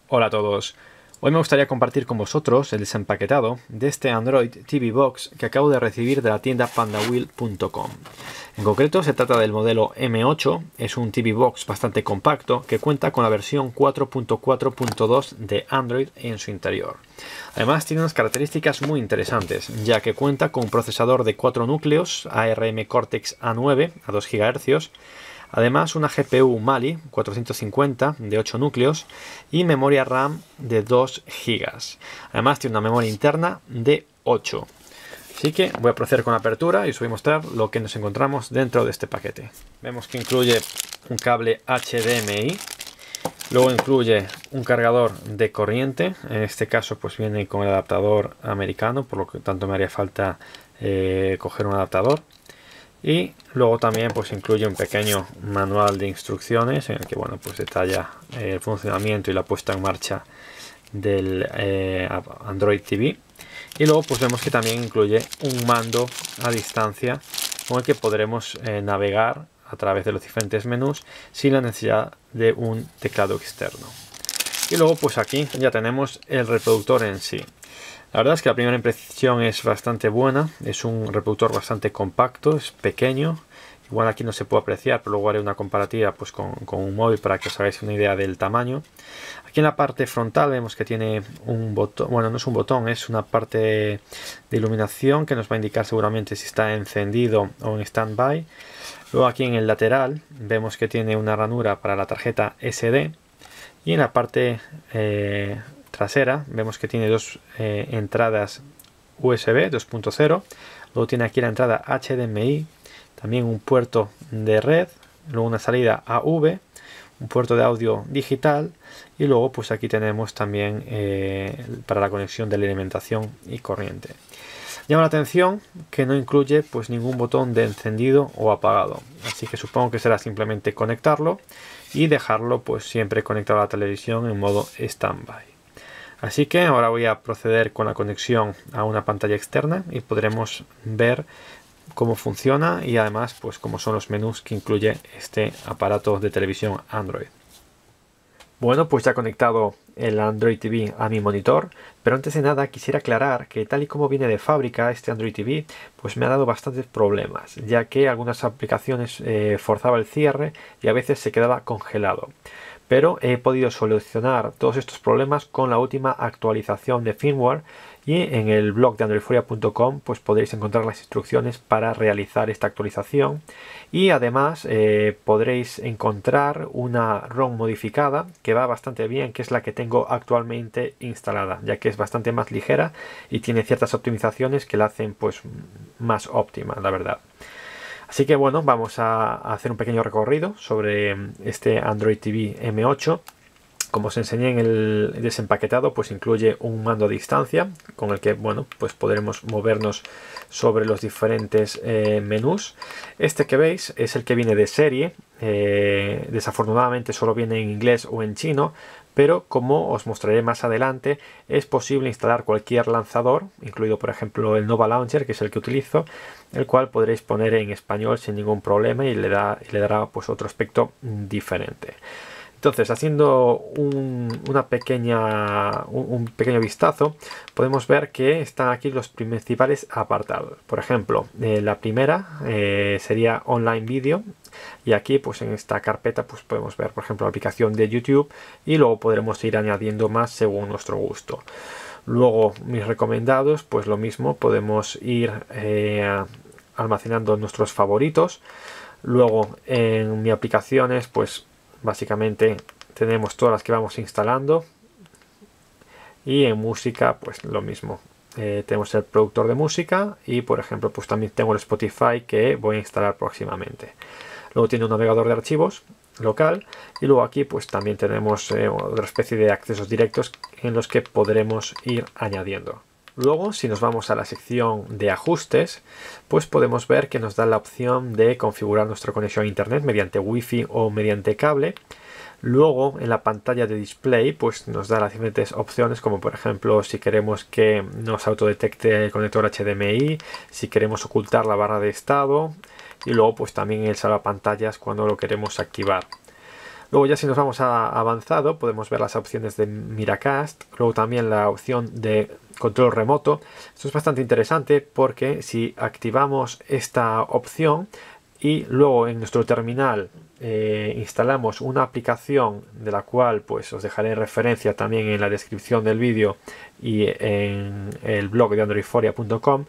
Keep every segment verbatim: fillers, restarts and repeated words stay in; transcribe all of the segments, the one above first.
Hola a todos. Hoy me gustaría compartir con vosotros el desempaquetado de este Android T V Box que acabo de recibir de la tienda pandawheel punto com. En concreto se trata del modelo M ocho, es un T V Box bastante compacto que cuenta con la versión cuatro punto cuatro punto dos de Android en su interior. Además tiene unas características muy interesantes, ya que cuenta con un procesador de cuatro núcleos A R M Cortex A nueve a dos gigahercios, además una G P U Mali cuatrocientos cincuenta de ocho núcleos y memoria RAM de dos gigas. Además tiene una memoria interna de ocho. Así que voy a proceder con la apertura y os voy a mostrar lo que nos encontramos dentro de este paquete. Vemos que incluye un cable H D M I, luego incluye un cargador de corriente, en este caso pues viene con el adaptador americano, por lo que tanto me haría falta eh, coger un adaptador. Y luego también pues incluye un pequeño manual de instrucciones en el que bueno pues detalla eh, el funcionamiento y la puesta en marcha del eh, Android T V. Y luego pues vemos que también incluye un mando a distancia con el que podremos eh, navegar a través de los diferentes menús sin la necesidad de un teclado externo. Y luego pues aquí ya tenemos el reproductor en sí. La verdad es que la primera impresión es bastante buena, es un reproductor bastante compacto, es pequeño, igual aquí no se puede apreciar, pero luego haré una comparativa pues, con, con un móvil para que os hagáis una idea del tamaño. Aquí en la parte frontal vemos que tiene un botón, bueno no es un botón, es una parte de iluminación que nos va a indicar seguramente si está encendido o en standby. Luego aquí en el lateral vemos que tiene una ranura para la tarjeta S D y en la parte eh, trasera vemos que tiene dos eh, entradas U S B dos punto cero, luego tiene aquí la entrada H D M I, también un puerto de red, luego una salida A V, un puerto de audio digital y luego pues aquí tenemos también eh, para la conexión de la alimentación y corriente. Llama la atención que no incluye pues ningún botón de encendido o apagado, así que supongo que será simplemente conectarlo y dejarlo pues siempre conectado a la televisión en modo standby. Así que ahora voy a proceder con la conexión a una pantalla externa y podremos ver cómo funciona y además pues cómo son los menús que incluye este aparato de televisión Android. Bueno, pues ya he conectado el Android T V a mi monitor, pero antes de nada quisiera aclarar que tal y como viene de fábrica este Android T V, pues me ha dado bastantes problemas, ya que algunas aplicaciones eh, forzaba el cierre y a veces se quedaba congelado. Pero he podido solucionar todos estos problemas con la última actualización de firmware y en el blog de androidfuria punto com pues podréis encontrar las instrucciones para realizar esta actualización y además eh, podréis encontrar una ROM modificada que va bastante bien, que es la que tengo actualmente instalada, ya que es bastante más ligera y tiene ciertas optimizaciones que la hacen pues más óptima, la verdad. Así que bueno, vamos a hacer un pequeño recorrido sobre este Android T V M ocho. Como os enseñé en el desempaquetado, pues incluye un mando a distancia con el que bueno, pues podremos movernos sobre los diferentes eh, menús. Este que veis es el que viene de serie. Eh, desafortunadamente solo viene en inglés o en chino, pero como os mostraré más adelante, es posible instalar cualquier lanzador, incluido por ejemplo el Nova Launcher, que es el que utilizo, el cual podréis poner en español sin ningún problema y le, da, y le dará pues otro aspecto diferente. Entonces, haciendo un, una pequeña, un, un pequeño vistazo, podemos ver que están aquí los principales apartados. Por ejemplo, eh, la primera eh, sería Online Video. Y aquí, pues en esta carpeta, pues podemos ver, por ejemplo, la aplicación de YouTube. Y luego podremos ir añadiendo más según nuestro gusto. Luego, mis recomendados, pues lo mismo, podemos ir eh, almacenando nuestros favoritos. Luego, en mis aplicaciones, pues básicamente tenemos todas las que vamos instalando y en música pues lo mismo, eh, tenemos el productor de música y por ejemplo pues también tengo el Spotify que voy a instalar próximamente. Luego tiene un navegador de archivos local y luego aquí pues también tenemos eh, otra especie de accesos directos en los que podremos ir añadiendo. Luego, si nos vamos a la sección de ajustes, pues podemos ver que nos da la opción de configurar nuestra conexión a internet mediante wifi o mediante cable. Luego, en la pantalla de display, pues nos da las diferentes opciones, como por ejemplo, si queremos que nos autodetecte el conector H D M I, si queremos ocultar la barra de estado, y luego pues también el salvapantallas cuando lo queremos activar. Luego ya si nos vamos a avanzado podemos ver las opciones de Miracast, luego también la opción de control remoto. Esto es bastante interesante porque si activamos esta opción y luego en nuestro terminal eh, instalamos una aplicación de la cual pues os dejaré referencia también en la descripción del vídeo y en el blog de android foria punto com,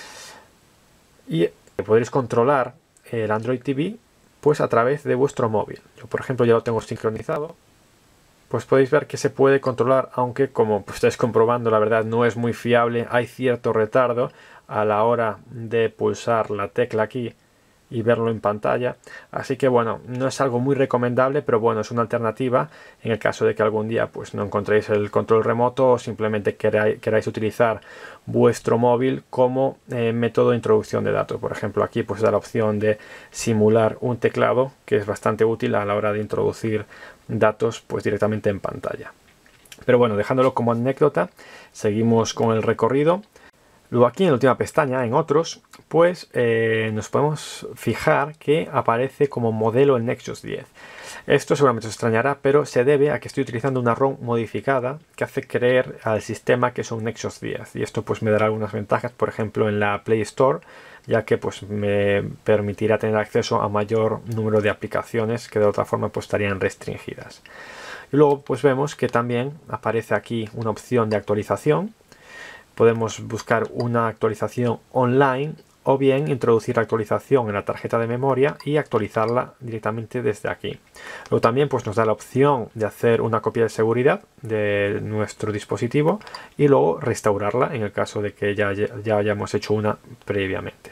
y podréis controlar el Android T V pues a través de vuestro móvil. Yo por ejemplo ya lo tengo sincronizado, pues podéis ver que se puede controlar, aunque como pues, estáis comprobando la verdad no es muy fiable, hay cierto retardo a la hora de pulsar la tecla aquí y verlo en pantalla, así que bueno, no es algo muy recomendable, pero bueno, es una alternativa en el caso de que algún día pues no encontréis el control remoto o simplemente queráis, queráis utilizar vuestro móvil como eh, método de introducción de datos. Por ejemplo, aquí pues da la opción de simular un teclado, que es bastante útil a la hora de introducir datos pues directamente en pantalla. Pero bueno, dejándolo como anécdota, seguimos con el recorrido. Luego aquí en la última pestaña, en otros, pues eh, nos podemos fijar que aparece como modelo el Nexus diez. Esto seguramente os extrañará, pero se debe a que estoy utilizando una ROM modificada que hace creer al sistema que es un Nexus diez. Y esto pues me dará algunas ventajas, por ejemplo en la Play Store, ya que pues me permitirá tener acceso a mayor número de aplicaciones que de otra forma pues estarían restringidas. Y luego pues vemos que también aparece aquí una opción de actualización. Podemos buscar una actualización online o bien introducir la actualización en la tarjeta de memoria y actualizarla directamente desde aquí. Luego también pues, nos da la opción de hacer una copia de seguridad de nuestro dispositivo y luego restaurarla en el caso de que ya, ya hayamos hecho una previamente.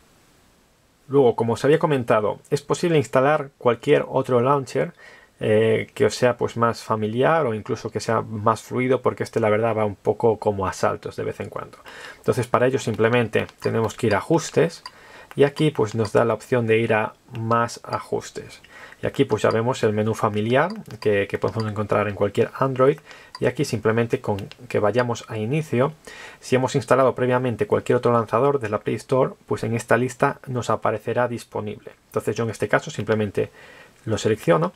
Luego, como os había comentado, es posible instalar cualquier otro launcher Eh, que os sea pues más familiar o incluso que sea más fluido, porque este la verdad va un poco como a saltos de vez en cuando. Entonces para ello simplemente tenemos que ir a ajustes y aquí pues nos da la opción de ir a más ajustes y aquí pues ya vemos el menú familiar que, que podemos encontrar en cualquier Android, y aquí simplemente con que vayamos a inicio, si hemos instalado previamente cualquier otro lanzador de la Play Store, pues en esta lista nos aparecerá disponible. Entonces yo en este caso simplemente lo selecciono.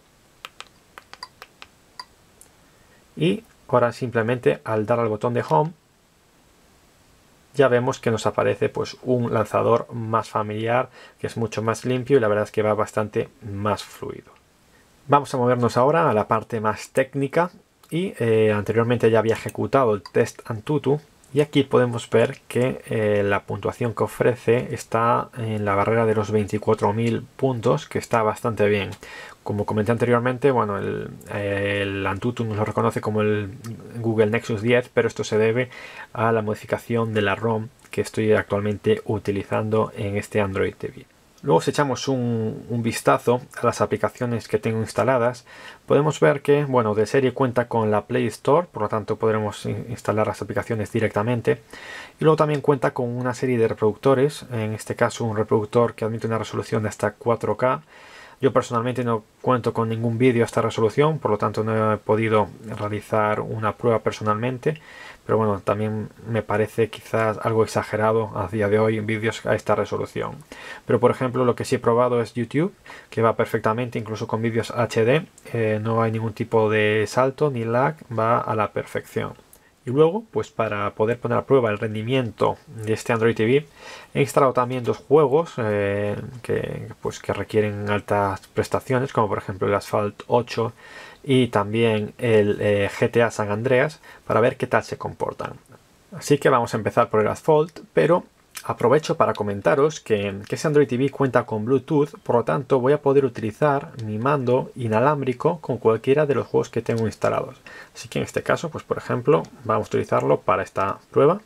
Y ahora simplemente al dar al botón de Home ya vemos que nos aparece pues un lanzador más familiar, que es mucho más limpio y la verdad es que va bastante más fluido. Vamos a movernos ahora a la parte más técnica y eh, anteriormente ya había ejecutado el test Antutu y aquí podemos ver que eh, la puntuación que ofrece está en la barrera de los veinticuatro mil puntos, que está bastante bien. Como comenté anteriormente, bueno, el, el Antutu nos lo reconoce como el Google Nexus diez, pero esto se debe a la modificación de la ROM que estoy actualmente utilizando en este Android T V. Luego si echamos un, un vistazo a las aplicaciones que tengo instaladas, podemos ver que, bueno, de serie cuenta con la Play Store, por lo tanto podremos instalar las aplicaciones directamente. Y luego también cuenta con una serie de reproductores, en este caso un reproductor que admite una resolución de hasta cuatro K. Yo personalmente no cuento con ningún vídeo a esta resolución, por lo tanto no he podido realizar una prueba personalmente, pero bueno, también me parece quizás algo exagerado a día de hoy en vídeos a esta resolución. Pero por ejemplo lo que sí he probado es YouTube, que va perfectamente incluso con vídeos H D, eh, no hay ningún tipo de salto ni lag, va a la perfección. Y luego, pues para poder poner a prueba el rendimiento de este Android T V, he instalado también dos juegos eh, que, pues, que requieren altas prestaciones, como por ejemplo el Asphalt ocho y también el eh, G T A San Andreas, para ver qué tal se comportan. Así que vamos a empezar por el Asphalt, pero aprovecho para comentaros que, que ese Android T V cuenta con Bluetooth, por lo tanto voy a poder utilizar mi mando inalámbrico con cualquiera de los juegos que tengo instalados. Así que en este caso, pues por ejemplo, vamos a utilizarlo para esta prueba.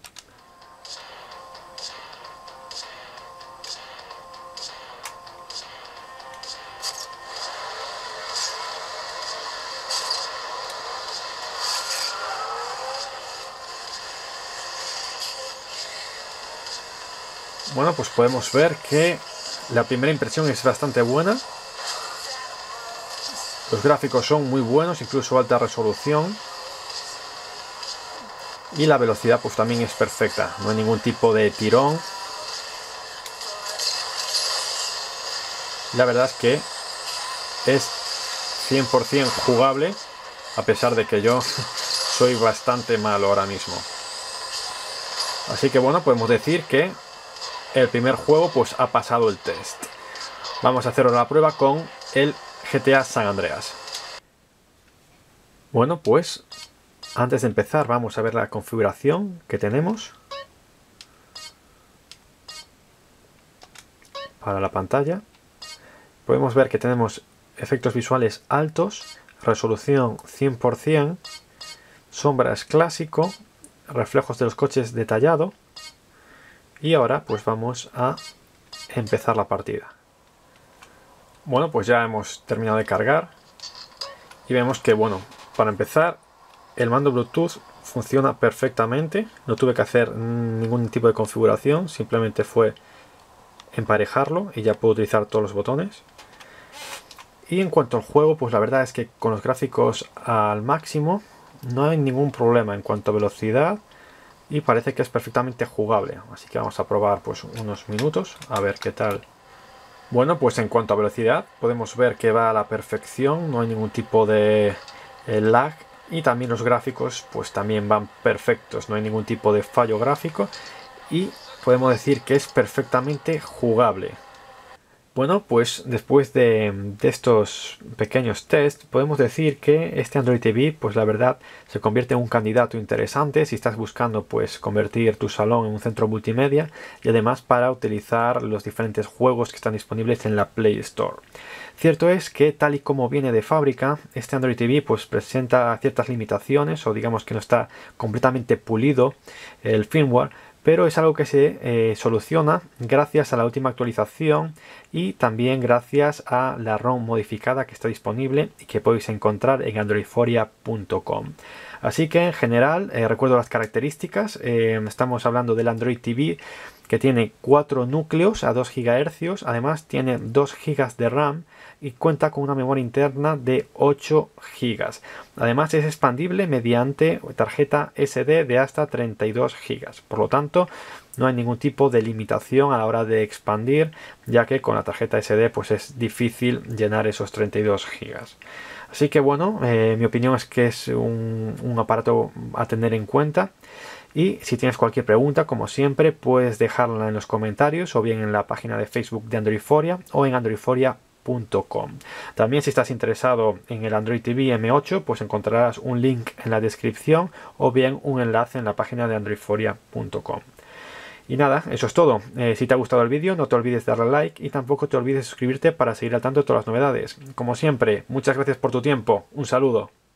Bueno, pues podemos ver que la primera impresión es bastante buena. Los gráficos son muy buenos, incluso alta resolución. Y la velocidad pues también es perfecta, no hay ningún tipo de tirón. La verdad es que es cien por cien jugable, a pesar de que yo soy bastante malo ahora mismo. Así que bueno, podemos decir que el primer juego pues ha pasado el test. Vamos a hacer ahora la prueba con el G T A San Andreas. Bueno, pues antes de empezar vamos a ver la configuración que tenemos para la pantalla. Podemos ver que tenemos efectos visuales altos, resolución cien por cien, sombras clásico, reflejos de los coches detallado. Y ahora pues vamos a empezar la partida. Bueno, pues ya hemos terminado de cargar y vemos que, bueno, para empezar el mando Bluetooth funciona perfectamente. No tuve que hacer ningún tipo de configuración, simplemente fue emparejarlo y ya puedo utilizar todos los botones. Y en cuanto al juego, pues la verdad es que con los gráficos al máximo no hay ningún problema en cuanto a velocidad y parece que es perfectamente jugable. Así que vamos a probar pues unos minutos a ver qué tal. Bueno, pues en cuanto a velocidad podemos ver que va a la perfección, no hay ningún tipo de eh, lag, y también los gráficos pues también van perfectos, no hay ningún tipo de fallo gráfico y podemos decir que es perfectamente jugable. Bueno, pues después de, de estos pequeños tests podemos decir que este Android T V pues la verdad se convierte en un candidato interesante si estás buscando pues convertir tu salón en un centro multimedia y además para utilizar los diferentes juegos que están disponibles en la Play Store. Cierto es que tal y como viene de fábrica, este Android T V pues presenta ciertas limitaciones, o digamos que no está completamente pulido el firmware, pero es algo que se eh, soluciona gracias a la última actualización y también gracias a la ROM modificada que está disponible y que podéis encontrar en androidforia punto com. Así que en general, eh, recuerdo las características, eh, estamos hablando del Android T V que tiene cuatro núcleos a dos gigahercios, además tiene dos gigas de RAM y cuenta con una memoria interna de ocho gigas. Además es expandible mediante tarjeta ese de de hasta treinta y dos gigas. Por lo tanto, no hay ningún tipo de limitación a la hora de expandir, ya que con la tarjeta ese de pues es difícil llenar esos treinta y dos gigas. Así que bueno, eh, mi opinión es que es un, un aparato a tener en cuenta. Y si tienes cualquier pregunta, como siempre, puedes dejarla en los comentarios o bien en la página de Facebook de Androidforia o en androidforia punto com. También si estás interesado en el Android T V M ocho, pues encontrarás un link en la descripción o bien un enlace en la página de androidforia punto com. Y nada, eso es todo. Eh, si te ha gustado el vídeo, no te olvides de darle like y tampoco te olvides de suscribirte para seguir al tanto de todas las novedades. Como siempre, muchas gracias por tu tiempo. Un saludo.